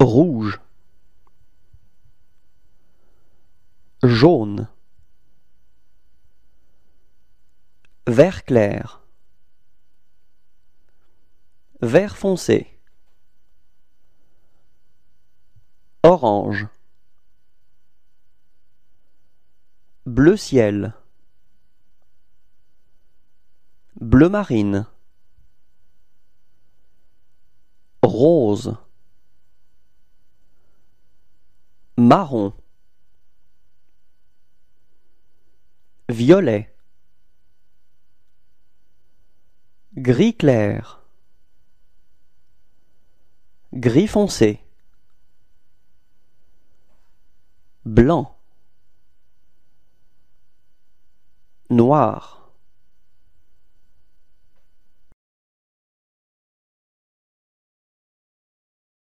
rouge, jaune, vert clair, vert foncé, orange, bleu ciel, bleu marine, rose, marron, violet, gris clair, gris foncé, blanc, noir.